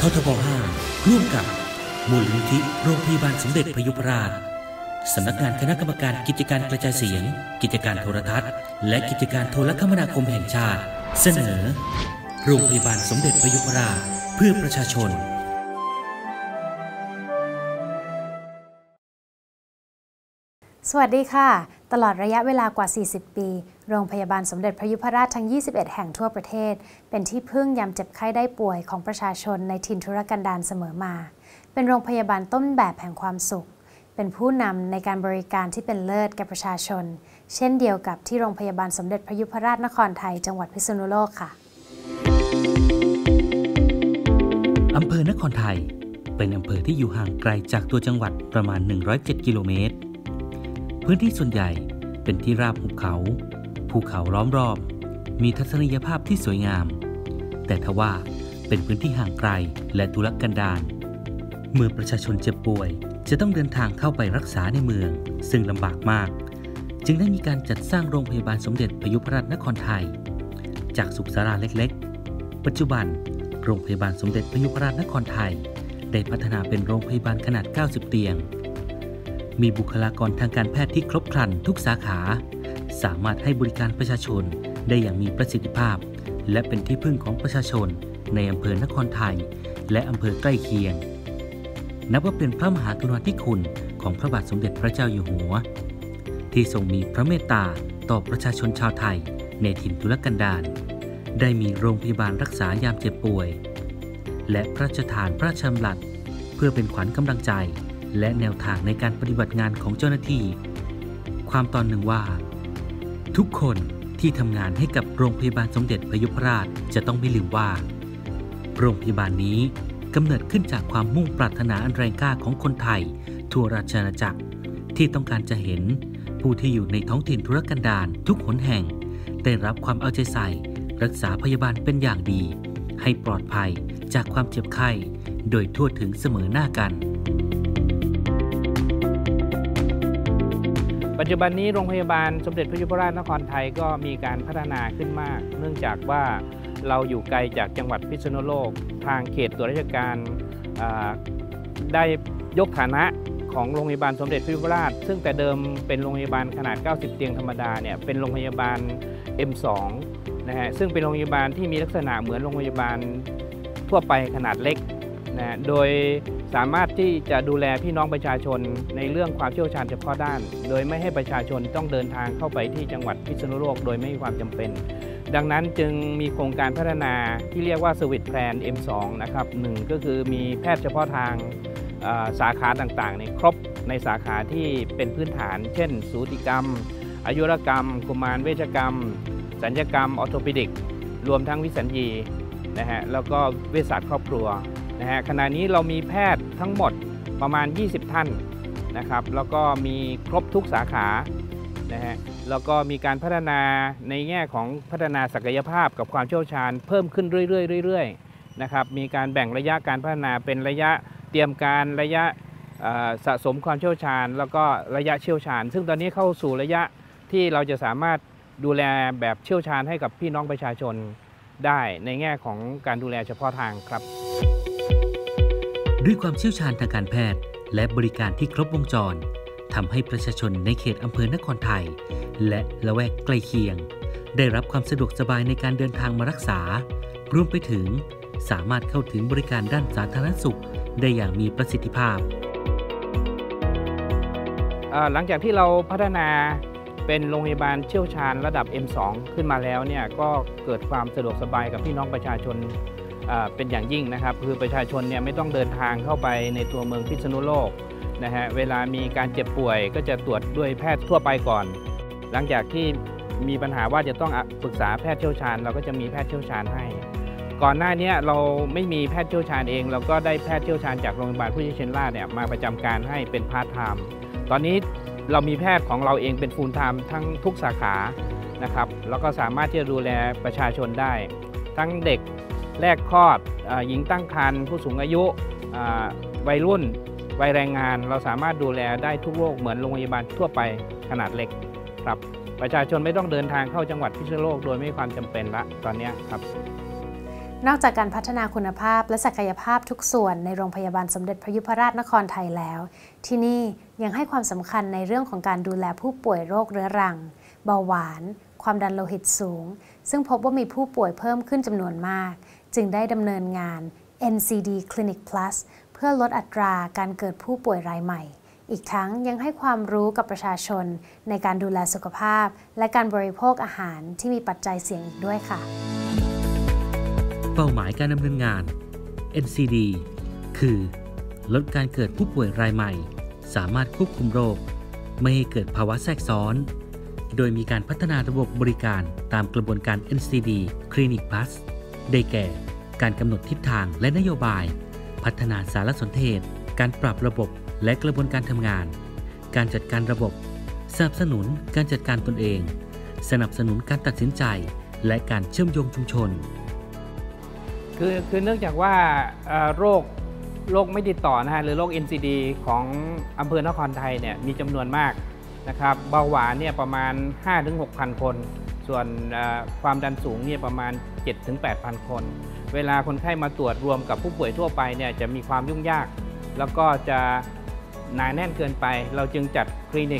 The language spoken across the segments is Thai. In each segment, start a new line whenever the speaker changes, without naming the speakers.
ทบ5ร่วมกับมูลนิธิโรงพยาบาลสมเด็จพยุพราชสำนักงานคณะกรรมการกิจการกระจายเสียงกิจการโทรทัศน์และกิจการโทรคมนาคมแห่งชาติเสนอโรงพยาบาลสมเด็จพยุพราชเพื่อประชาชน
สวัสดีค่ะตลอดระยะเวลากว่า40ปีโรงพยาบาลสมเด็จพยุพราชทั้ง21แห่งทั่วประเทศเป็นที่พึ่งยามเจ็บไข้ได้ป่วยของประชาชนในถิ่นทุรกันดารเสมอมาเป็นโรงพยาบาลต้นแบบแห่งความสุขเป็นผู้นำในการบริการที่เป็นเลิศแก่ประชาชนเช่นเดียวกับที่โรงพยาบาลสมเด็จพยุพราชนครไทยจังหวัดพิษณุโลกค่ะ
อำเภอนครไทยเป็นอำเภอที่อยู่ห่างไกลจากตัวจังหวัดประมาณ107กิโลเมตรพื้นที่ส่วนใหญ่เป็นที่ราบหุบเขาภูเขาล้อมรอบมีทัศนียภาพที่สวยงามแต่ทว่าเป็นพื้นที่ห่างไกลและทุรกันดารเมื่อประชาชนเจ็บป่วยจะต้องเดินทางเข้าไปรักษาในเมืองซึ่งลำบากมากจึงได้มีการจัดสร้างโรงพยาบาลสมเด็จพยุพราชนครไทยจากสุขศาลาเล็กๆปัจจุบันโรงพยาบาลสมเด็จพยุพราชนครไทยได้พัฒนาเป็นโรงพยาบาลขนาด90เตียงมีบุคลากรทางการแพทย์ที่ครบครันทุกสาขาสามารถให้บริการประชาชนได้อย่างมีประสิทธิภาพและเป็นที่พึ่งของประชาชนในอำเภอนครไทยและอำเภอใกล้เคียงนับว่าเป็นพระมหากรุณาธิคุณของพระบาทสมเด็จพระเจ้าอยู่หัวที่ทรงมีพระเมตตาต่อประชาชนชาวไทยในถิ่นทุรกันดารได้มีโรงพยาบาลรักษายามเจ็บป่วยและพระราชทานพระราชดำรัสเพื่อเป็นขวัญกำลังใจและแนวทางในการปฏิบัติงานของเจ้าหน้าที่ความตอนหนึ่งว่าทุกคนที่ทำงานให้กับโรงพยาบาลสมเด็จพยุพราชจะต้องไม่ลืมว่าโรงพยาบาลนี้กำเนิดขึ้นจากความมุ่งปรารถนาอันแรงกล้าของคนไทยทั่วราชอาณาจักรที่ต้องการจะเห็นผู้ที่อยู่ในท้องถิ่นทุรกันดารทุกหนแห่งได้รับความเอาใจใส่รักษาพยาบาลเป็นอย่างดีให้ปลอดภัยจากความเจ็บไข้โดยทั่วถึงเสมอหน้ากัน
ปัจจุบันนี้โรงพยาบาลสมเด็จพยุพราชนครไทยก็มีการพัฒนาขึ้นมากเนื่องจากว่าเราอยู่ไกลจากจังหวัดพิษณุโลกทางเขตตรวจราชการได้ยกฐานะของโรงพยาบาลสมเด็จพยุพราชซึ่งแต่เดิมเป็นโรงพยาบาลขนาด90เตียงธรรมดาเนี่ยเป็นโรงพยาบาล M2 นะฮะซึ่งเป็นโรงพยาบาลที่มีลักษณะเหมือนโรงพยาบาลทั่วไปขนาดเล็กนะโดยสามารถที่จะดูแลพี่น้องประชาชนในเรื่องความเชี่ยวชาญเฉพาะด้านโดยไม่ให้ประชาชนต้องเดินทางเข้าไปที่จังหวัดพิษณุโลกโดยไม่มีความจำเป็นดังนั้นจึงมีโครงการพัฒนาที่เรียกว่า Service Plan M2 นะครับ1ก็คือมีแพทย์เฉพาะทางสาขาต่างๆครบในสาขาที่เป็นพื้นฐานเช่นสูติกรรมอายุรกรรมกุมารเวชกรรมศัลยกรรมออร์โทปิดิกรวมทั้งวิสัญญีนะฮะแล้วก็เวชศาสตร์ครอบครัวนะฮะขณะนี้เรามีแพทย์ทั้งหมดประมาณ20ท่านนะครับแล้วก็มีครบทุกสาขานะฮะแล้วก็มีการพัฒนาในแง่ของพัฒนาศักยภาพกับความเชี่ยวชาญเพิ่มขึ้นเรื่อยๆนะครับมีการแบ่งระยะการพัฒนาเป็นระยะเตรียมการระยะสะสมความเชี่ยวชาญแล้วก็ระยะเชี่ยวชาญซึ่งตอนนี้เข้าสู่ระยะที่เราจะสามารถดูแลแบบเชี่ยวชาญให้กับพี่น้องประชาชนได้ในแง่ของการดูแลเฉพาะทางครับ
ด้วยความเชี่ยวชาญทางการแพทย์และบริการที่ครบวงจรทำให้ประชาชนในเขตอำเภอนครไทยและละแวกใกล้เคียงได้รับความสะดวกสบายในการเดินทางมารักษารวมไปถึงสามารถเข้าถึงบริการด้านสาธารณสุขได้อย่างมีประสิทธิภาพ
หลังจากที่เราพัฒนาเป็นโรงพยาบาลเชี่ยวชาญระดับ M2 ขึ้นมาแล้วเนี่ยก็เกิดความสะดวกสบายกับพี่น้องประชาชนเป็นอย่างยิ่งนะครับคือประชาชนเนี่ยไม่ต้องเดินทางเข้าไปในตัวเมืองพิษณุโลกนะฮะเวลามีการเจ็บป่วยก็จะตรวจด้วยแพทย์ทั่วไปก่อนหลังจากที่มีปัญหาว่าจะต้องปรึกษาแพทย์เชี่ยวชาญเราก็จะมีแพทย์เชี่ยวชาญให้ก่อนหน้านี้เราไม่มีแพทย์เชี่ยวชาญเองเราก็ได้แพทย์เชี่ยวชาญจากโรงพยาบาลพุทธชินราชเนี่ยมาประจำการให้เป็นพาร์ทไทม์ตอนนี้เรามีแพทย์ของเราเองเป็นฟูลไทม์ทั้งทุกสาขานะครับแล้วก็สามารถที่จะดูแลประชาชนได้ทั้งเด็กแรกคลอดหญิงตั้งครรภ์ผู้สูงอายุวัยรุ่นวัยแรงงานเราสามารถดูแลได้ทุกโรคเหมือนโรงพยาบาลทั่วไปขนาดเล็กครับประชาชนไม่ต้องเดินทางเข้าจังหวัดพิษณุโลกโดยไม่มีความจำเป็นละตอนนี้ครับ
นอกจากการพัฒนาคุณภาพและศักยภาพทุกส่วนในโรงพยาบาลสมเด็จพระยุพราชนครไทยแล้วที่นี่ยังให้ความสำคัญในเรื่องของการดูแลผู้ป่วยโรคเรื้อรังเบาหวานความดันโลหิตสูงซึ่งพบว่ามีผู้ป่วยเพิ่มขึ้นจำนวนมากจึงได้ดำเนินงาน NCD Clinic Plus เพื่อลดอัตราการเกิดผู้ป่วยรายใหม่อีกทั้งยังให้ความรู้กับประชาชนในการดูแลสุขภาพและการบริโภคอาหารที่มีปัจจัยเสี่ยงอีกด้วยค่ะ
เป้าหมายการดำเนินงาน NCD คือลดการเกิดผู้ป่วยรายใหม่สามารถควบคุมโรคไม่ให้เกิดภาวะแทรกซ้อนโดยมีการพัฒนาระบบบริการตามกระบวนการ NCD Clinic Plus ได้แก่การกำหนดทิศทางและนโยบายพัฒนาสารสนเทศการปรับระบบและกระบวนการทำงานการจัดการระบบสนับสนุนการจัดการตนเองสนับสนุนการตัดสินใจและการเชื่อมโยงชุมชน
คือเนื่องจากว่าโรคไม่ติดต่อนะฮะหรือโรค NCD ของอำเภอนครไทยเนี่ยมีจำนวนมากนะครับเบาหวานเนี่ยประมาณ 5-6,000 คนส่วนความดันสูงเนี่ยประมาณ 7-8,000 คนเวลาคนไข้มาตรวจรวมกับผู้ป่วยทั่วไปเนี่ยจะมีความยุ่งยากแล้วก็จะหนาแน่นเกินไปเราจึงจัดคลินิก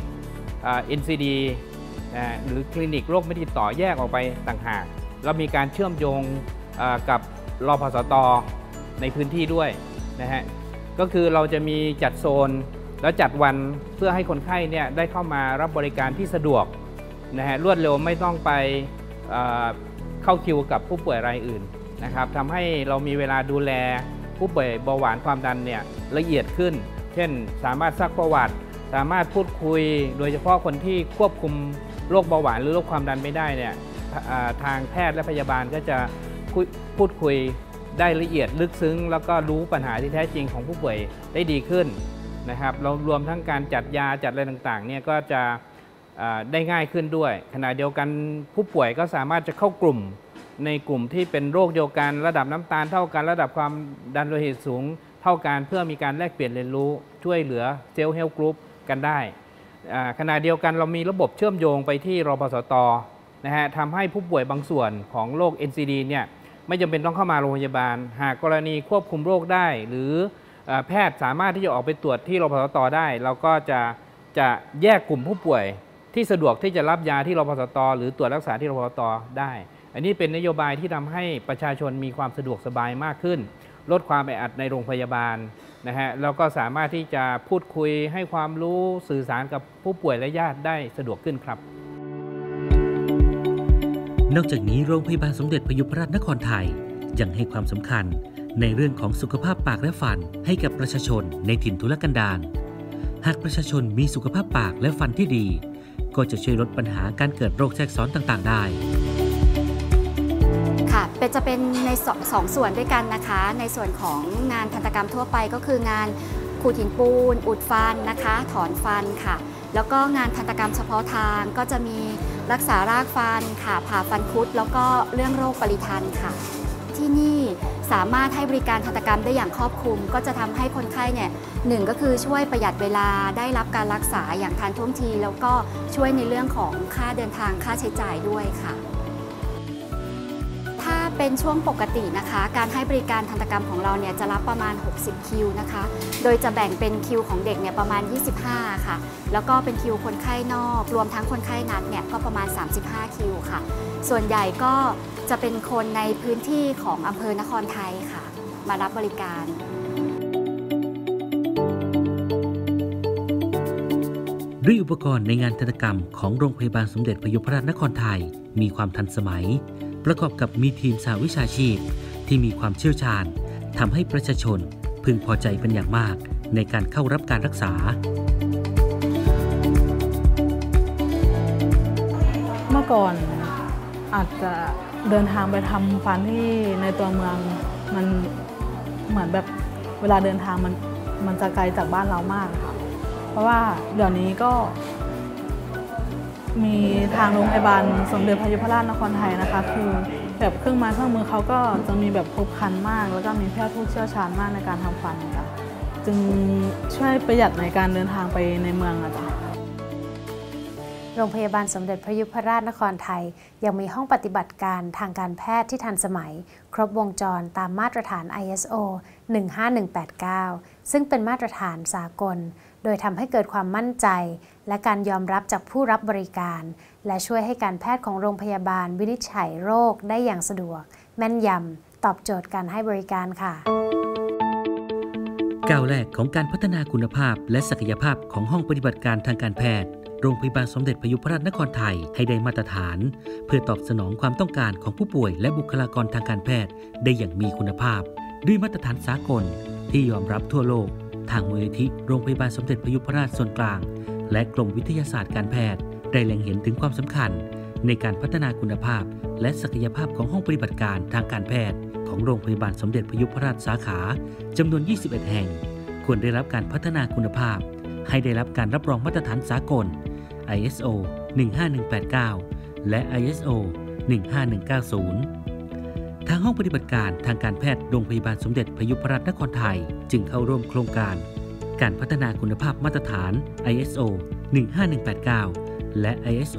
NCD หรือคลินิกโรคไม่ติดต่อแยกออกไปต่างหากแล้วมีการเชื่อมโยงกับรพสต.ในพื้นที่ด้วยนะฮะก็คือเราจะมีจัดโซนแล้วจัดวันเพื่อให้คนไข้เนี่ยได้เข้ามารับบริการที่สะดวกนะฮะรวดเร็วไม่ต้องไปเข้าคิวกับผู้ป่วยรายอื่นนะครับทำให้เรามีเวลาดูแลผู้ป่วยเบาหวานความดันเนี่ยละเอียดขึ้นเช่นสามารถซักประวัติสามารถพูดคุยโดยเฉพาะคนที่ควบคุมโรคเบาหวานหรือโรคความดันไม่ได้เนี่ยทางแพทย์และพยาบาลก็จะพูดคุยได้ละเอียดลึกซึ้งแล้วก็รู้ปัญหาที่แท้จริงของผู้ป่วยได้ดีขึ้นนะครับเรารวมทั้งการจัดยาจัดอะไรต่างๆเนี่ยก็จะได้ง่ายขึ้นด้วยขณะเดียวกันผู้ป่วยก็สามารถจะเข้ากลุ่มในกลุ่มที่เป็นโรคเดียวกันระดับน้ำตาลเท่ากันระดับความดันโลหิตสูงเท่ากันเพื่อมีการแลกเปลี่ยนเรียนรู้ช่วยเหลือเซลล์เฮลท์กรุ๊ปกันได้ขณะเดียวกันเรามีระบบเชื่อมโยงไปที่รพสต.นะฮะทำให้ผู้ป่วยบางส่วนของโรค NCD เนี่ยไม่จำเป็นต้องเข้ามาโรงพยาบาลหากกรณีควบคุมโรคได้หรือแพทย์สามารถที่จะออกไปตรวจที่รพสต.ได้เราก็จะแยกกลุ่มผู้ป่วยที่สะดวกที่จะรับยาที่รพสต.หรือตรวจรักษาที่รพสต.ได้อันนี้เป็นนโยบายที่ทำให้ประชาชนมีความสะดวกสบายมากขึ้นลดความแออัดในโรงพยาบาลนะฮะแล้วก็สามารถที่จะพูดคุยให้ความรู้สื่อสารกับผู้ป่วยและญาติได้สะดวกขึ้นครับ
นอกจากนี้โรงพยาบาลสมเด็จพระยุพราชนครไทยยังให้ความสำคัญในเรื่องของสุขภาพปากและฟันให้กับประชาชนในถิ่นทุรกันดารหากประชาชนมีสุขภาพปากและฟันที่ดีก็จะช่วยลดปัญหาการเกิดโรคแทรกซ้อนต่างๆได้
ค่ะจะเป็นในสองส่วนด้วยกันนะคะในส่วนของงานทันตกรรมทั่วไปก็คืองานขูดหินปูนอุดฟันนะคะถอนฟันค่ะแล้วก็งานทันตกรรมเฉพาะทางก็จะมีรักษารากฟันค่ะผ่าฟันคุดแล้วก็เรื่องโรคปริทันค่ะที่นี่สามารถให้บริการทันตกรรมได้อย่างครอบคลุมก็จะทำให้คนไข้เนี่ยหนึ่งก็คือช่วยประหยัดเวลาได้รับการรักษาอย่างทันท่วงทีแล้วก็ช่วยในเรื่องของค่าเดินทางค่าใช้จ่ายด้วยค่ะถ้าเป็นช่วงปกตินะคะการให้บริการทันตกรรมของเราเนี่ยจะรับประมาณ60คิวนะคะโดยจะแบ่งเป็นคิวของเด็กเนี่ยประมาณ25ค่ะแล้วก็เป็นคิวคนไข้นอกรวมทั้งคนไข้นัดเนี่ยก็ประมาณ35คิวค่ะส่วนใหญ่ก็จะเป็นคนในพื้นที่ของอำเภอนครไทยค่ะมารับบริการ
ด้วยอุปกรณ์ในงานทันตกรรมของโรงพยาบาลสมเด็จพระยุพราชนครไทยมีความทันสมัยประกอบกับมีทีมสหวิชาชีพที่มีความเชี่ยวชาญทำให้ประชาชนพึงพอใจเป็นอย่างมากในการเข้ารับการรักษา
เมื่อก่อนอาจจะเดินทางไปทำฟันที่ในตัวเมืองมันเหมือนแบบเวลาเดินทางมันจะไกลจากบ้านเรามากค่ะเพราะว่าเดี๋ยวนี้ก็มีทางโรงพยาบาลสมเด็จพระยุพราชนครไทยนะคะคือแบบเครื่องไม้เครื่องมือเขาก็จะมีแบบครบครันมากแล้วก็มีแพทย์ผู้เชี่ยวชาญมากในการทำฟันค่ะจึงช่วยประหยัดในการเดินทางไปในเมืองอะจ้ะ
โรงพยาบาลสมเด็จพระยุพราชนครไทยยังมีห้องปฏิบัติการทางการแพทย์ที่ทันสมัยครบวงจรตามมาตรฐาน ISO 15189 ซึ่งเป็นมาตรฐานสากลโดยทำให้เกิดความมั่นใจและการยอมรับจากผู้รับบริการและช่วยให้การแพทย์ของโรงพยาบาลวินิจฉัยโรคได้อย่างสะดวกแม่นยำตอบโจทย์การให้บริการค่ะ
ก้าวแรกของการพัฒนาคุณภาพและศักยภาพของห้องปฏิบัติการทางการแพทย์โรงพยาบาลสมเด็จพระยุพราชนครไทยให้ได้มาตรฐานเพื่อตอบสนองความต้องการของผู้ป่วยและบุคลากรทางการแพทย์ได้อย่างมีคุณภาพด้วยมาตรฐานสากลที่ยอมรับทั่วโลกทางมูลนิธิโรงพยาบาลสมเด็จพระยุพราชส่วนกลางและกรมวิทยาศาสตร์การแพทย์ได้เล็งเห็นถึงความสำคัญในการพัฒนาคุณภาพและศักยภาพของห้องปฏิบัติการทางการแพทย์ของโรงพยาบาลสมเด็จพระยุพราชสาขาจำนวน 21 แห่งควรได้รับการพัฒนาคุณภาพให้ได้รับการรับรองมาตรฐานสากล ISO 15189 และ ISO 15190 ทางห้องปฏิบัติการทางการแพทย์โรงพยาบาลสมเด็จพระยุพราชนครไทยจึงเข้าร่วมโครงการการพัฒนาคุณภาพมาตรฐาน ISO 15189 และ ISO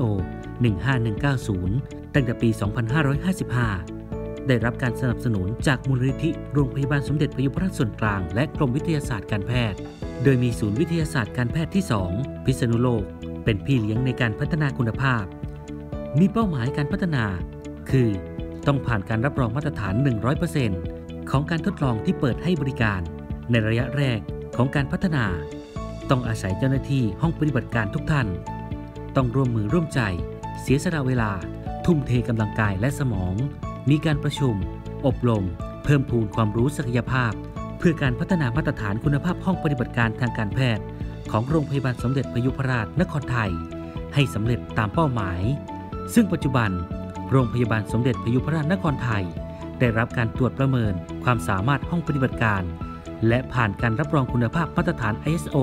15190 ตั้งแต่ปี 2555 ได้รับการสนับสนุนจากมูลนิธิโรงพยาบาลสมเด็จพระยุพราชส่วนกลางและกรมวิทยาศาสตร์การแพทย์โดยมีศูนย์วิทยาศาสตร์การแพทย์ที่ 2 พิษณุโลกเป็นพี่เลี้ยงในการพัฒนาคุณภาพมีเป้าหมายการพัฒนาคือต้องผ่านการรับรองมาตรฐาน 100% ของการทดลองที่เปิดให้บริการในระยะแรกของการพัฒนาต้องอาศัยเจ้าหน้าที่ห้องปฏิบัติการทุกท่านต้องร่วมมือร่วมใจเสียสละเวลาทุ่มเทกำลังกายและสมองมีการประชุมอบรมเพิ่มพูนความรู้ศักยภาพเพื่อการพัฒนามาตรฐานคุณภาพห้องปฏิบัติการทางการแพทย์ของโรงพยาบาลสมเด็จพระยุพราชนครไทยให้สำเร็จตามเป้าหมายซึ่งปัจจุบันโรงพยาบาลสมเด็จพระยุพราชนครไทยได้รับการตรวจประเมินความสามารถห้องปฏิบัติการและผ่านการรับรองคุณภาพมาตรฐาน ISO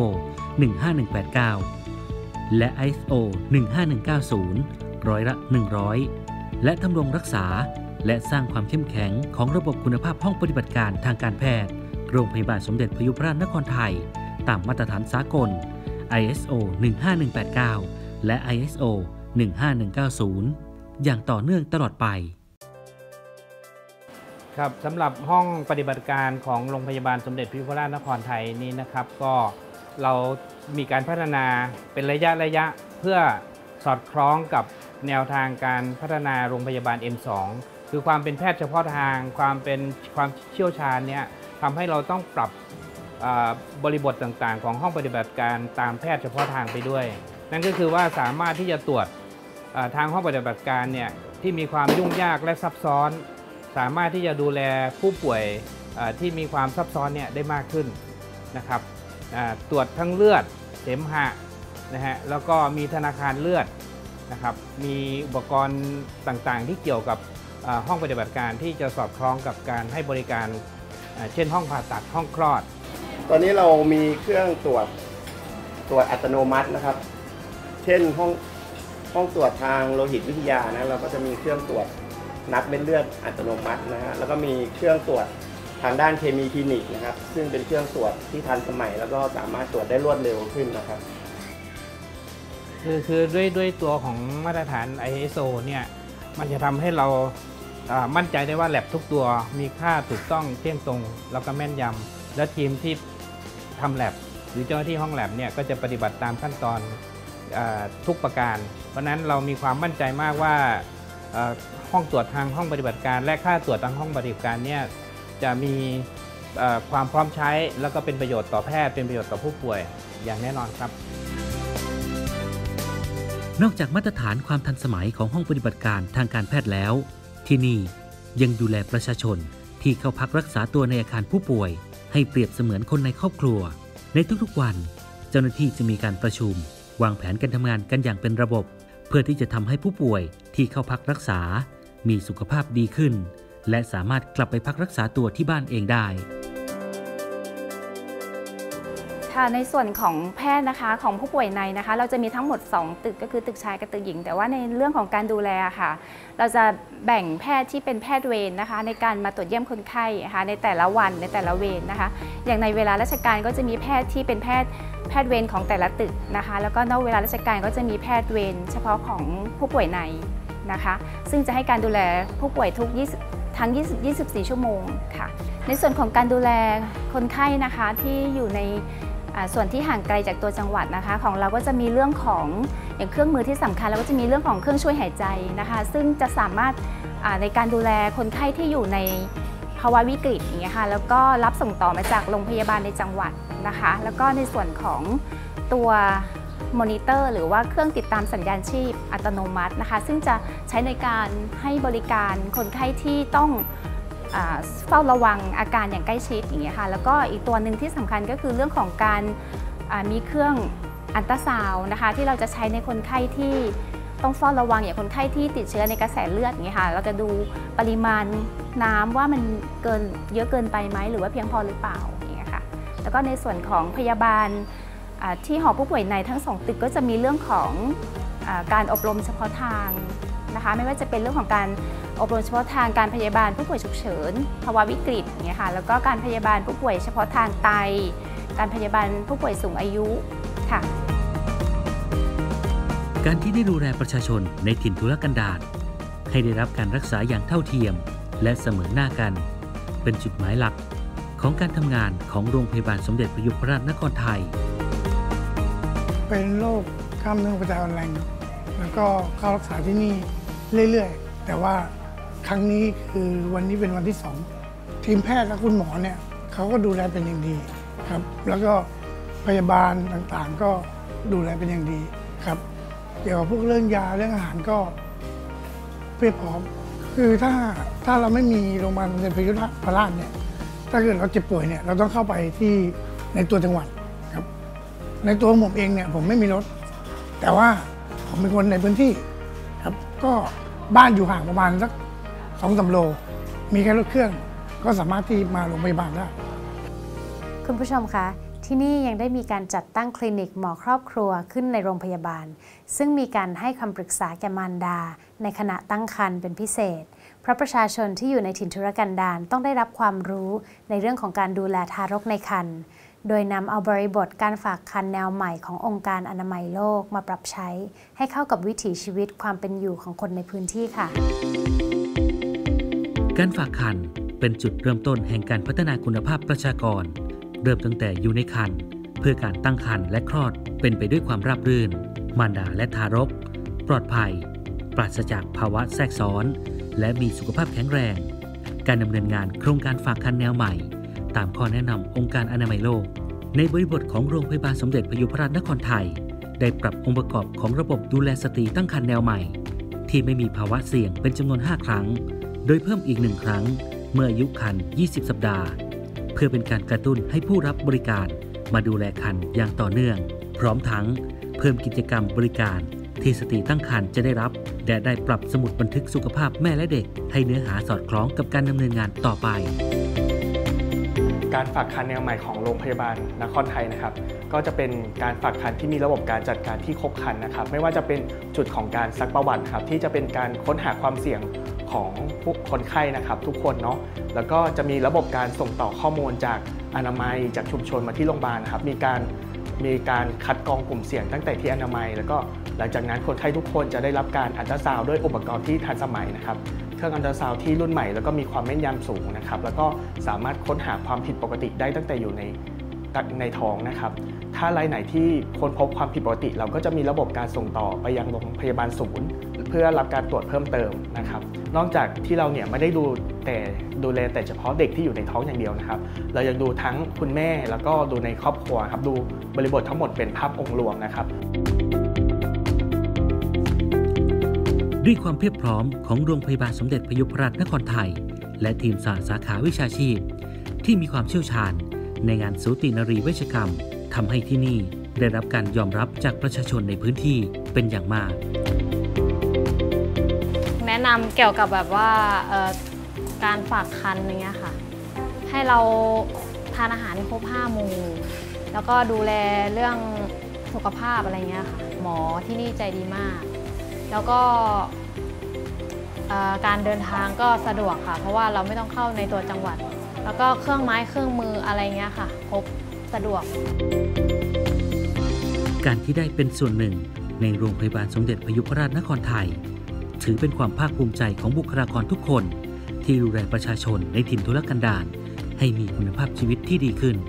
15189 และ ISO 15190 100%และดำรงรักษาและสร้างความเข้มแข็งของระบบคุณภาพห้องปฏิบัติการทางการแพทย์โรงพยาบาลสมเด็จพระยุพราชนครไทยตามมาตรฐานสากล ISO 15189 และ ISO 15190 อย่างต่อเนื่องตลอดไป
ครับสำหรับห้องปฏิบัติการของโรงพยาบาลสมเด็จพระยุพราชนครไทยนี้นะครับก็เรามีการพัฒนาเป็นระยะเพื่อสอดคล้องกับแนวทางการพัฒนาโรงพยาบาล M2 คือความเป็นแพทย์เฉพาะทางความเชี่ยวชาญเนี่ยทำให้เราต้องปรับบริบทต่างๆของห้องปฏิบัติการตามแพทย์เฉพาะทางไปด้วยนั่นก็คือว่าสามารถที่จะตรวจทางห้องปฏิบัติการเนี่ยที่มีความยุ่งยากและซับซ้อนสามารถที่จะดูแลผู้ป่วยที่มีความซับซ้อนเนี่ยได้มากขึ้นนะครับตรวจทั้งเลือดเสมหะนะฮะแล้วก็มีธนาคารเลือดนะครับมีอุปกรณ์ต่างๆที่เกี่ยวกับห้องปฏิบัติการที่จะสอดคล้องกับการให้บริการเช่นห้องผ่าตัดห้องคลอด
ตอนนี้เรามีเครื่องตรวจอัตโนมัตินะครับเช่นห้องตรวจทางโลหิตวิทยานะเราก็จะมีเครื่องตรวจนับเม็ดเลือดอัตโนมัตินะฮะแล้วก็มีเครื่องตรวจทางด้านเคมีคลินิกนะครับซึ่งเป็นเครื่องตรวจที่ทันสมัยแล้วก็สามารถตรวจได้รวดเร็วขึ้นนะครับ
คือด้วยตัวของมาตรฐาน ISO เนี่ยมันจะทำให้เรามั่นใจได้ว่าแลบทุกตัวมีค่าถูกต้องเที่ยงตรงแล้วก็แม่นยำและทีมที่ทำแลบหรือเจ้าหน้าที่ห้องแลบเนี่ยก็จะปฏิบัติตามขั้นตอนทุกประการเพราะนั้นเรามีความมั่นใจมากว่าห้องตรวจทางห้องปฏิบัติการและค่าตรวจทางห้องปฏิบัติการเนี่ยจะมีความพร้อมใช้แล้วก็เป็นประโยชน์ต่อแพทย์เป็นประโยชน์ต่อผู้ป่วยอย่างแน่นอนครับ
นอกจากมาตรฐานความทันสมัยของห้องปฏิบัติการทางการแพทย์แล้วที่นี่ยังดูแลประชาชนที่เข้าพักรักษาตัวในอาคารผู้ป่วยให้เปรียบเสมือนคนในครอบครัวในทุกๆวันเจ้าหน้าที่จะมีการประชุมวางแผนการทำงานกันอย่างเป็นระบบเพื่อที่จะทำให้ผู้ป่วยที่เข้าพักรักษามีสุขภาพดีขึ้นและสามารถกลับไปพักรักษาตัวที่บ้านเองได้
ค่ะในส่วนของแพทย์นะคะของผู้ป่วยในนะคะเราจะมีทั้งหมด2ตึกก็คือตึกชายกับตึกหญิงแต่ว่าในเรื่องของการดูแลค่ะเราจะแบ่งแพทย์ที่เป็นแพทย์เวรนะคะในการมาตรวจเยี่ยมคนไข้นะคะในแต่ละวันในแต่ละเวรนะคะอย่างในเวลาราชการก็จะมีแพทย์ที่เป็นแพทย์เวรของแต่ละตึกนะคะแล้วก็นอกเวลาราชการก็จะมีแพทย์เวรเฉพาะของผู้ป่วยในนะคะซึ่งจะให้การดูแลผู้ป่วยทุกทั้ง24 ชั่วโมงค่ะในส่วนของการดูแลคนไข้นะคะที่อยู่ในส่วนที่ห่างไกลจากตัวจังหวัดนะคะของเราก็จะมีเรื่องของอย่างเครื่องมือที่สำคัญแล้วก็จะมีเรื่องของเครื่องช่วยหายใจนะคะซึ่งจะสามารถในการดูแลคนไข้ที่อยู่ในภาวะวิกฤตอย่างเงี้ยค่ะแล้วก็รับส่งต่อมาจากโรงพยาบาลในจังหวัดนะคะแล้วก็ในส่วนของตัวมอนิเตอร์หรือว่าเครื่องติดตามสัญญาณชีพอัตโนมัตินะคะซึ่งจะใช้ในการให้บริการคนไข้ที่ต้องเฝ้าระวังอาการอย่างใกล้ชิดอย่างเงี้ยค่ะแล้วก็อีกตัวหนึ่งที่สำคัญก็คือเรื่องของการมีเครื่องอัลตราซาวน์นะคะที่เราจะใช้ในคนไข้ที่ต้องเฝ้าระวังอย่างคนไข้ที่ติดเชื้อในกระแสเลือดอย่างเงี้ยค่ะเราจะดูปริมาณน้ำว่ามันเยอะเกินไปไหมหรือว่าเพียงพอหรือเปล่าอย่างเงี้ยค่ะแล้วก็ในส่วนของพยาบาลที่หอผู้ป่วยในทั้ง2ตึกก็จะมีเรื่องของการอบรมเฉพาะทางนะคะไม่ว่าจะเป็นเรื่องของการอบรมเฉพาะทางการพยาบาลผู้ป่วยฉุกเฉินภาวะวิกฤตอย่างเงี้ยค่ะแล้วก็การพยาบาลผู้ป่วยเฉพาะทางไตการพยาบาลผู้ป่วยสูงอายุค่ะ
การที่ได้ดูแลประชาชนในถิ่นทุรกันดารให้ได้รับการรักษาอย่างเท่าเทียมและเสมอหน้ากันเป็นจุดหมายหลักของการทำงานของโรงพยาบาลสมเด็จพระยุพราชนครไทย
เป็นโรคกล้ามเนื้อหัวใจอ่อนแรงแล้วก็เข้ารักษาที่นี่เรื่อยๆแต่ว่าครั้งนี้คือวันนี้เป็นวันที่2ทีมแพทย์และคุณหมอเนี่ยเขาก็ดูแลเป็นอย่างดีครับแล้วก็พยาบาลต่างๆก็ดูแลเป็นอย่างดีครับเกี่ยวกับพวกเรื่องยาเรื่องอาหารก็เพียบพร้อมคือถ้าเราไม่มีโรงพยาบาลสมเด็จพระยุพราชเนี่ยถ้าเกิดเราเจ็บป่วยเนี่ยเราต้องเข้าไปที่ในตัวจังหวัดครับในตัวผมเองเนี่ยผมไม่มีรถแต่ว่าผมเป็นคนในพื้นที่ครับก็บ้านอยู่ห่างประมาณสัก2-3 โลมีแค่รถเครื่องก็สามารถที่มาโรงพยาบาลได้
คุณผู้ชมคะที่นี่ยังได้มีการจัดตั้งคลินิกหมอครอบครัวขึ้นในโรงพยาบาลซึ่งมีการให้คำปรึกษาแก่มารดาในขณะตั้งครรภ์เป็นพิเศษเพราะประชาชนที่อยู่ในถิ่นทุรกันดารต้องได้รับความรู้ในเรื่องของการดูแลทารกในครรภ์โดยนำเอาบริบทการฝากครรภ์แนวใหม่ขององค์การอนามัยโลกมาปรับใช้ให้เข้ากับวิถีชีวิตความเป็นอยู่ของคนในพื้นที่ค่ะ
การฝากครรภ์เป็นจุดเริ่มต้นแห่งการพัฒนาคุณภาพประชากรเริ่มตั้งแต่อยู่ในครรภ์เพื่อการตั้งครรภ์และคลอดเป็นไปด้วยความราบรื่นมารดาและทารกปลอดภัยปราศจากภาวะแทรกซ้อนและมีสุขภาพแข็งแรงการดำเนินงานโครงการฝากครรภ์แนวใหม่ตามข้อแนะนำองค์การอนามัยโลกในบริบทของโรงพยาบาลสมเด็จพระยุพราชนครไทยได้ปรับองค์ประกอบของระบบดูแลสตรีตั้งครรภ์แนวใหม่ที่ไม่มีภาวะเสี่ยงเป็นจำนวน5 ครั้งโดยเพิ่มอีก1 ครั้งเมื่ออายุครรภ์20 สัปดาห์เพื่อเป็นการกระตุ้นให้ผู้รับบริการมาดูแลครรภ์อย่างต่อเนื่องพร้อมทั้งเพิ่มกิจกรรมบริการที่สตรีตั้งครรภ์จะได้รับและได้ปรับสมุดบันทึกสุขภาพแม่และเด็กให้เนื้อหาสอดคล้องกับการดำเนินงานต่อไป
การฝากครรภ์แนวใหม่ของโรงพยาบาลนครไทยนะครับก็จะเป็นการฝากครรภ์ที่มีระบบการจัดการที่ครบครันนะครับไม่ว่าจะเป็นจุดของการซักประวัติครับที่จะเป็นการค้นหาความเสี่ยงของผู้คนไข้นะครับทุกคนเนาะแล้วก็จะมีระบบการส่งต่อข้อมูลจากอนามัยจากชุมชนมาที่โรงพยาบาลครับมีการคัดกรองกลุ่มเสี่ยงตั้งแต่ที่อนามัยแล้วก็หลังจากนั้นคนไข้ทุกคนจะได้รับการอัลตราซาวด์ด้วยอุปกรณ์ที่ทันสมัยนะครับเครื่องอัลตราซาวด์ที่รุ่นใหม่แล้วก็มีความแม่นยำสูงนะครับแล้วก็สามารถค้นหาความผิดปกติได้ตั้งแต่อยู่ในท้องนะครับถ้ารายไหนที่ค้นพบความผิดปกติเราก็จะมีระบบการส่งต่อไปยังโรงพยาบาลศูนย์เพื่อรับการตรวจเพิ่มเติมนะครับนอกจากที่เราเนี่ยไม่ได้ดูแลแต่เฉพาะเด็กที่อยู่ในท้องอย่างเดียวนะครับเรายังดูทั้งคุณแม่แล้วก็ดูในครอบครัวครับดูบริบททั้งหมดเป็นภาพองค์รวมนะครับ
ด้วยความเพียบพร้อมของโรงพยาบาลสมเด็จพระยุพราชนครไทยและทีมสาขาวิชาชีพที่มีความเชี่ยวชาญในงานสูตินรีเวชกรรมทำให้ที่นี่ได้รับการยอมรับจากประชาชนในพื้นที่เป็นอย่างมาก
แนะนำเกี่ยวกับแบบว่าการฝากครรภ์อย่างเงี้ยค่ะให้เราทานอาหารให้ครบ5 หมู่แล้วก็ดูแลเรื่องสุขภาพอะไรเงี้ยค่ะหมอที่นี่ใจดีมากแล้วก็
การเดินทางก็สะดวกค่ะเพราะว่าเราไม่ต้องเข้าในตัวจังหวัดแล้วก็เครื่องไม้เครื่องมืออะไรเงี้ยค่ะครบสะดวก
การที่ได้เป็นส่วนหนึ่งในโรงพยาบาลสมเด็จพยุพราชนครไทยถือเป็นความภาคภูมิใจของบุคลากรทุกคนที่ดูแลประชาชนในถิ่นทุรกันดารให้มีคุณภาพชีวิตที่ดีขึ้น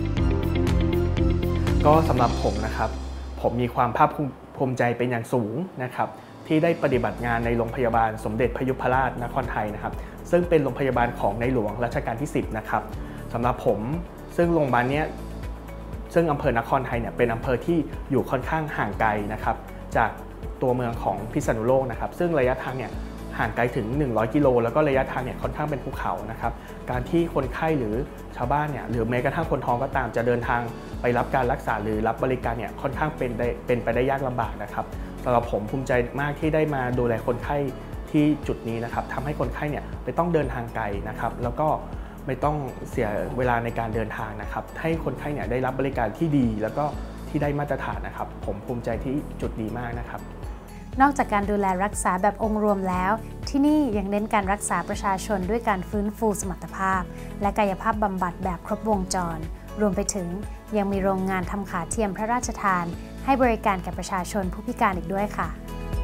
ก็สำหรับผมนะครับผมมีความภาคภูมิใจเป็นอย่างสูงนะครับที่ได้ปฏิบัติงานในโรงพยาบาลสมเด็จพยุพราชนครไทยนะครับซึ่งเป็นโรงพยาบาลของในหลวงรัชกาลที่10นะครับสำหรับผมซึ่งโรงพยาบาลนี้ซึ่งอำเภอนครไทยเนี่ยเป็นอำเภอที่อยู่ค่อนข้างห่างไกลนะครับจากตัวเมืองของพิษณุโลกนะครับซึ่งระยะทางเนี่ยห่างไกลถึง100 กิโลแล้วก็ระยะทางเนี่ยค่อนข้างเป็นภูเขานะครับการที่คนไข้หรือชาวบ้านเนี่ยหรือแม้กระทั่งคนท้องก็ตามจะเดินทางไปรับการรักษาหรือรับบริการเนี่ยค่อนข้างเป็นไปได้ยากลำบากนะครับสำหรับผมภูมิใจมากที่ได้มาดูแลคนไข้ที่จุดนี้นะครับทำให้คนไข้เนี่ยไม่ต้องเดินทางไกลนะครับแล้วก็ไม่ต้องเสียเวลาในการเดินทางนะครับให้คนไข้เนี่ยได้รับบริการที่ดีแล้วก็ที่ได้มาตรฐานนะครับผมภูมิใจที่จุดนี้มากนะครับ
นอกจากการดูแลรักษาแบบองค์รวมแล้วที่นี่ยังเน้นการรักษาประชาชนด้วยการฟื้นฟูสมรรถภาพและกายภาพบำบัดแบบครบวงจรรวมไปถึงยังมีโรงงานทำขาเทียมพระราชทานให้บริการแก่ประชาชนผู้พิการอีกด้วยค่ะ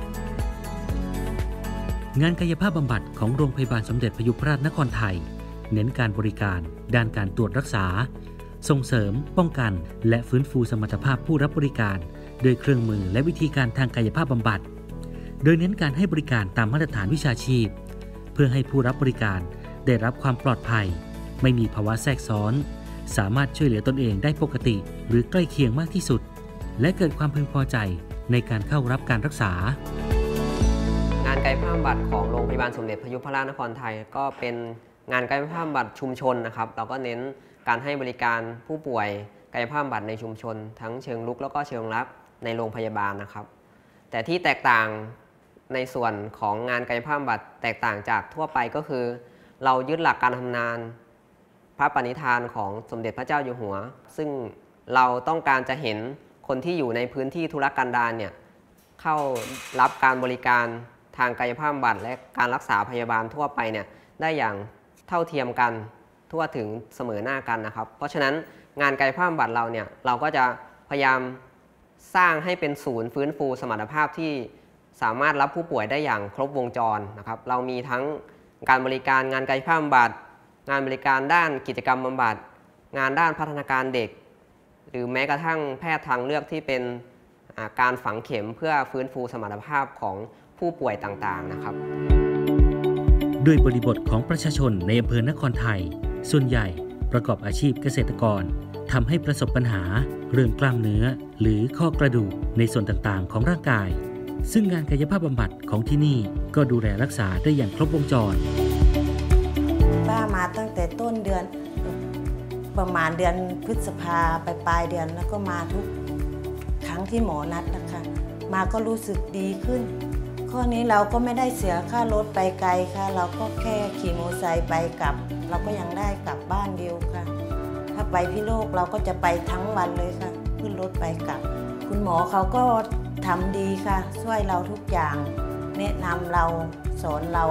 งานกายภาพบำบัดของโรงพยาบาลสมเด็จพยุพราชนครไทยเน้นการบริการด้านการตรวจรักษาส่งเสริมป้องกันและฟื้นฟูสมรรถภาพผู้รับบริการด้วยเครื่องมือและวิธีการทางกายภาพบำบัดโดยเน้นการให้บริการตามมาตรฐานวิชาชีพเพื่อให้ผู้รับบริการได้รับความปลอดภัยไม่มีภาวะแทรกซ้อนสามารถช่วยเหลือตนเองได้ปกติหรือใกล้เคียงมากที่สุดและเกิดความพึงพอใจในการเข้ารับการรักษาง
านกายภาพบำบัดของโรงพยาบาลสมเด็จพยุพราชนครไทยก็เป็นงานกายภาพบำบัดชุมชนนะครับเราก็เน้นการให้บริการผู้ป่วยกายภาพบำบัดในชุมชนทั้งเชิงรุกแล้วก็เชิงรับในโรงพยาบาลนะครับแต่ที่แตกต่างในส่วนของงานกายภาพบำบัดแตกต่างจากทั่วไปก็คือเรายึดหลักการทำงานพระปณิธานของสมเด็จพระเจ้าอยู่หัวซึ่งเราต้องการจะเห็นคนที่อยู่ในพื้นที่ทุรกันดารเนี่ยเข้ารับการบริการทางกายภาพบำบัดและการรักษาพยาบาลทั่วไปเนี่ยได้อย่างเท่าเทียมกันทั่วถึงเสมอหน้ากันนะครับเพราะฉะนั้นงานกายภาพบำบัดเราเนี่ยเราก็จะพยายามสร้างให้เป็นศูนย์ฟื้นฟูสมรรถภาพที่สามารถรับผู้ป่วยได้อย่างครบวงจรนะครับเรามีทั้งการบริการงานกายภาพบำบัดงานบริการด้านกิจกรรมบำบัดงานด้านพัฒนาการเด็กหรือแม้กระทั่งแพทย์ทางเลือกที่เป็นการฝังเข็มเพื่อฟื้นฟูสมรรถภาพของผู้ป่วยต่างๆนะครับ
ด้วยบริบทของประชาชนในอำเภอนครไทยส่วนใหญ่ประกอบอาชีพเกษตรกรทำให้ประสบปัญหาเรื่องกล้ามเนื้อหรือข้อกระดูกในส่วนต่างๆของร่างกายซึ่งงานกายภาพบำบัดของที่นี่ก็ดูแลรักษาได้อย่างครบวงจร
ป้ามาตั้งแต่ต้นเดือนประมาณเดือนพฤษภาไปปลายเดือนแล้วก็มาทุกครั้งที่หมอนัดนะคะมาก็รู้สึกดีขึ้นข้อนี้เราก็ไม่ได้เสียค่ารถไปไกลค่ะเราก็แค่ขี่มอเตอร์ไซค์ไปกลับเราก็ยังได้กลับบ้านเดียวค่ะถ้าไปพิโลกเราก็จะไปทั้งวันเลยค่ะขึ้นรถไปกลับคุณหมอเขาก็ทำดีค่ะช่วยเราทุกอย่างแนะนำเราสอนเรา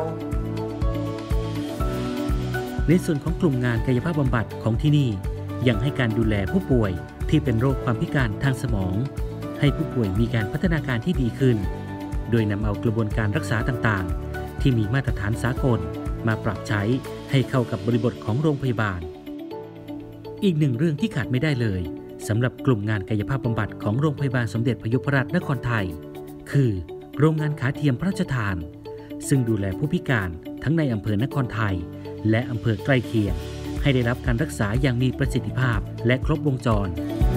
ในส่วนของกลุ่มงานกายภาพบำบัดของที่นี่ยังให้การดูแลผู้ป่วยที่เป็นโรคความพิการทางสมองให้ผู้ป่วยมีการพัฒนาการที่ดีขึ้นโดยนำเอากระบวนการรักษาต่างๆที่มีมาตรฐานสากลมาปรับใช้ให้เข้ากับบริบทของโรงพยาบาลอีกหนึ่งเรื่องที่ขาดไม่ได้เลยสำหรับกลุ่มงานกายภาพบำบัดของโรงพยาบาลสมเด็จพยุพราชนครไทยคือโรงงานขาเทียมพระราชทานซึ่งดูแลผู้พิการทั้งในอำเภอนครไทยและอำเภอใกล้เคียงให้ได้รับการรักษาอย่างมีประสิทธิภาพและครบวงจร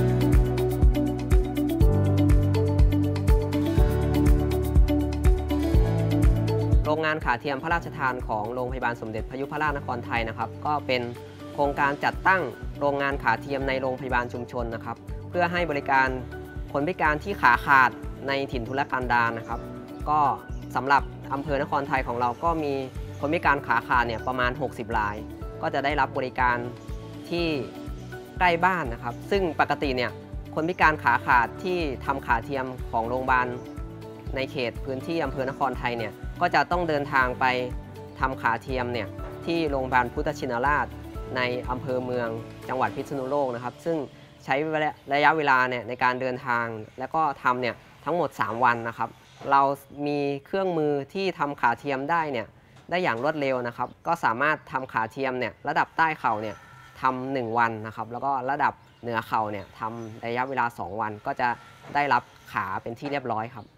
โรงงานขาเทียมพระราชทานของโรงพยาบาลสมเด็จพยุพราชนครไทยนะครับก็เป็นโครงการจัดตั้งโรงงานขาเทียมในโรงพยาบาลชุมชนนะครับเพื่อให้บริการคนพิการที่ขาขาดในถิ่นทุรกันดารนะครับก็สำหรับอำเภอนครไทยของเราก็มีคนพิการขาขาดเนี่ยประมาณ60 รายก็จะได้รับบริการที่ใกล้บ้านนะครับซึ่งปกติเนี่ยคนพิการขาขาดที่ทำขาเทียมของโรงพยาบาลในเขตพื้นที่อำเภอนครไทยเนี่ยก็จะต้องเดินทางไปทำขาเทียมเนี่ยที่โรงพยาบาลพุทธชินราชในอำเภอเมืองจังหวัดพิษณุโลกนะครับซึ่งใช้ระยะเวลาเนี่ยในการเดินทางแล้วก็ทำเนี่ยทั้งหมด3 วันนะครับเรามีเครื่องมือที่ทำขาเทียมได้เนี่ยได้อย่างรวดเร็วนะครับก็สามารถทำขาเทียมเนี่ยระดับใต้เข่าเนี่ยทำ1 วันนะครับแล้วก็ระดับเหนือเข่าเนี่ยทำระยะเวลา2 วันก็จะได้รับขาเป็นที่เรียบร้อยครับ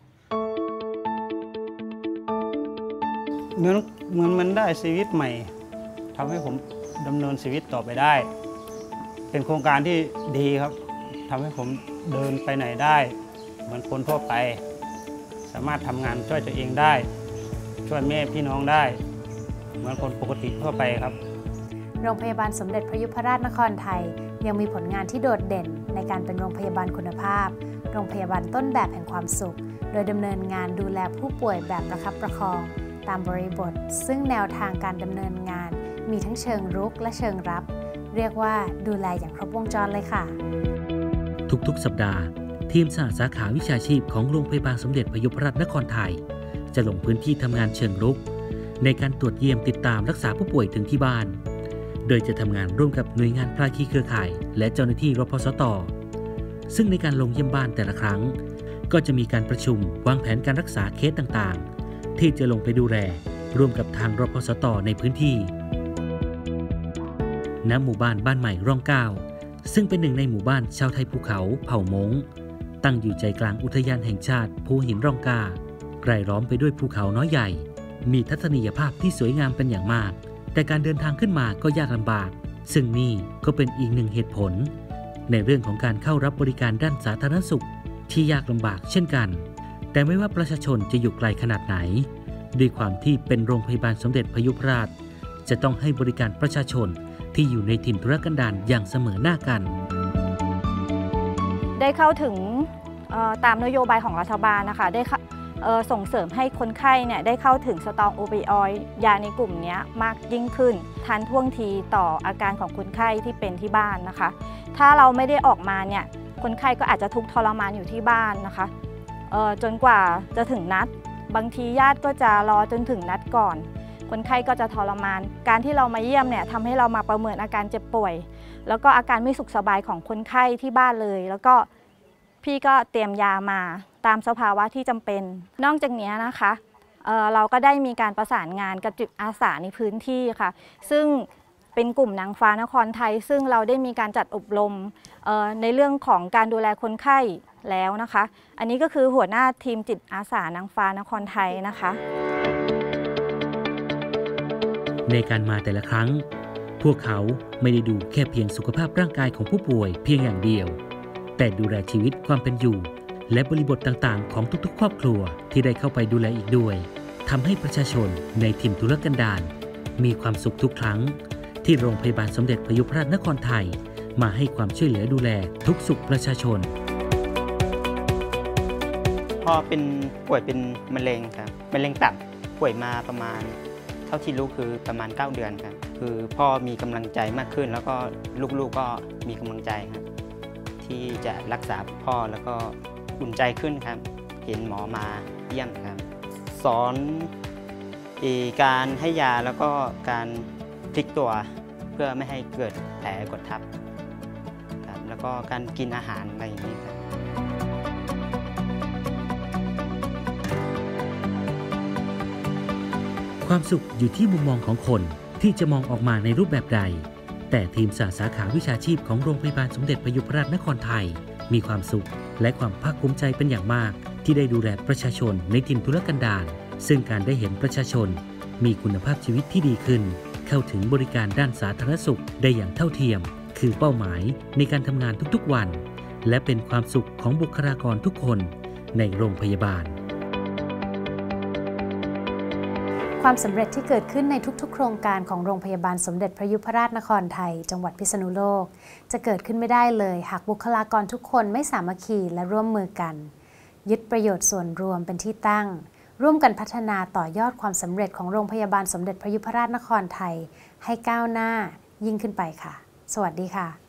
เหมือนมันได้ชีวิตใหม่ทำให้ผมดำเนินชีวิตต่อไปได้เป็นโครงการที่ดีครับทำให้ผมเดินไปไหนได้เหมือนคนทั่วไปสามารถทำงานช่วยตัวเองได้ช่วยแม่พี่น้องได้เหมือนคนปกติทั่วไปครับ
โรงพยาบาลสมเด็จพระยุพราชนครไทยยังมีผลงานที่โดดเด่นในการเป็นโรงพยาบาลคุณภาพโรงพยาบาลต้นแบบแห่งความสุขโดยดำเนินงานดูแลผู้ป่วยแบบประคับประคองตามบริบทซึ่งแนวทางการดำเนินงานมีทั้งเชิงรุกและเชิงรับเรียกว่าดูแลอย่างครบวงจรเลยค่ะ
ทุกๆสัปดาห์ทีมสาขาวิชาชีพของโรงพยาบาลสมเด็จพระยุพราชนครไทยจะลงพื้นที่ทำงานเชิงรุกในการตรวจเยี่ยมติดตามรักษาผู้ป่วยถึงที่บ้านโดยจะทำงานร่วมกับหน่วยงานภาคีเครือข่ายและเจ้าหน้าที่รพสต.ซึ่งในการลงเยี่ยมบ้านแต่ละครั้งก็จะมีการประชุมวางแผนการรักษาเคสต่างๆที่จะลงไปดูแลร่วมกับทางรพสต.ในพื้นที่ณหมู่บ้านบ้านใหม่ร่องเก้าซึ่งเป็นหนึ่งในหมู่บ้านชาวไทยภูเขาเผ่ามงตั้งอยู่ใจกลางอุทยานแห่งชาติภูหินร่องการายล้อมไปด้วยภูเขาน้อยใหญ่มีทัศนียภาพที่สวยงามเป็นอย่างมากแต่การเดินทางขึ้นมาก็ยากลำบากซึ่งนี่ก็เป็นอีกหนึ่งเหตุผลในเรื่องของการเข้ารับบริการด้านสาธารณสุขที่ยากลำบากเช่นกันแต่ไม่ว่าประชาชนจะอยู่ไกลขนาดไหนด้วยความที่เป็นโรงพยาบาลสมเด็จพระยุพราชจะต้องให้บริการประชาชนที่อยู่ในถิ่นทุรกันดารอย่างเสมอหน้ากัน
ได้เข้าถึงตามนโยบายของรัฐบาลนะคะได้ส่งเสริมให้คนไข้เนี่ยได้เข้าถึงสตองโอปิออยด์ยาในกลุ่มนี้มากยิ่งขึ้นทันท่วงทีต่ออาการของคนไข้ที่เป็นที่บ้านนะคะถ้าเราไม่ได้ออกมาเนี่ยคนไข้ก็อาจจะทุกข์ทรมานอยู่ที่บ้านนะคะจนกว่าจะถึงนัดบางทีญาติก็จะรอจนถึงนัดก่อนคนไข้ก็จะทรมานการที่เรามาเยี่ยมเนี่ยทำให้เรามาประเมินอาการเจ็บป่วยแล้วก็อาการไม่สุขสบายของคนไข้ที่บ้านเลยแล้วก็พี่ก็เตรียมยามาตามสภาวะที่จำเป็นนอกจากนี้นะคะเราก็ได้มีการประสานงานกับจิตอาสาในพื้นที่ค่ะซึ่งเป็นกลุ่มนางฟ้านครไทยซึ่งเราได้มีการจัดอบรมในเรื่องของการดูแลคนไข้แล้วนะคะอันนี้ก็คือหัวหน้าทีมจิตอาสานางฟ้านครไทยนะคะ
ในการมาแต่ละครั้งพวกเขาไม่ได้ดูแค่เพียงสุขภาพร่างกายของผู้ป่วยเพียงอย่างเดียวแต่ดูแลชีวิตความเป็นอยู่และบริบทต่างๆของทุกๆครอบครัวที่ได้เข้าไปดูแลอีกด้วยทำให้ประชาชนในถิ่นทุรกันดารมีความสุขทุกครั้งที่โรงพยาบาลสมเด็จพระยุพราชนครไทยมาให้ความช่วยเหลือดูแลทุกสุขประชาชน
พ่อเป็นป่วยเป็นมะเร็งครับมะเร็งตับป่วยมาประมาณเท่าที่รู้คือประมาณ9 เดือนครับคือพ่อมีกำลังใจมากขึ้นแล้วก็ลูกๆก็มีกำลังใจครับที่จะรักษาพ่อแล้วก็อุ่นใจขึ้นครับเห็นหมอมาเยี่ยมครับสอนการให้ยาแล้วก็การพลิกตัวเพื่อไม่ให้เกิดแผลกดทับครับแล้วก็การกินอาหารอะไรอย่างนี้ครับ
ความสุขอยู่ที่มุมมองของคนที่จะมองออกมาในรูปแบบใดแต่ทีมสาขาวิชาชีพของโรงพยาบาลสมเด็จพระยุพราชนครไทยมีความสุขและความภาคภูมิใจเป็นอย่างมากที่ได้ดูแลประชาชนในถิ่นทุรกันดารซึ่งการได้เห็นประชาชนมีคุณภาพชีวิตที่ดีขึ้นเข้าถึงบริการด้านสาธารณสุขได้อย่างเท่าเทียมคือเป้าหมายในการทำงานทุกๆวันและเป็นความสุขของบุคลากรทุกคนในโรงพยาบาล
ความสำเร็จที่เกิดขึ้นในทุกๆโครงการของโรงพยาบาลสมเด็จพระยุพราชนครไทยจังหวัดพิษณุโลกจะเกิดขึ้นไม่ได้เลยหากบุคลากรทุกคนไม่สามัคคีและร่วมมือกันยึดประโยชน์ส่วนรวมเป็นที่ตั้งร่วมกันพัฒนาต่อยอดความสำเร็จของโรงพยาบาลสมเด็จพระยุพราชนครไทยให้ก้าวหน้ายิ่งขึ้นไปค่ะสวัสดีค่ะ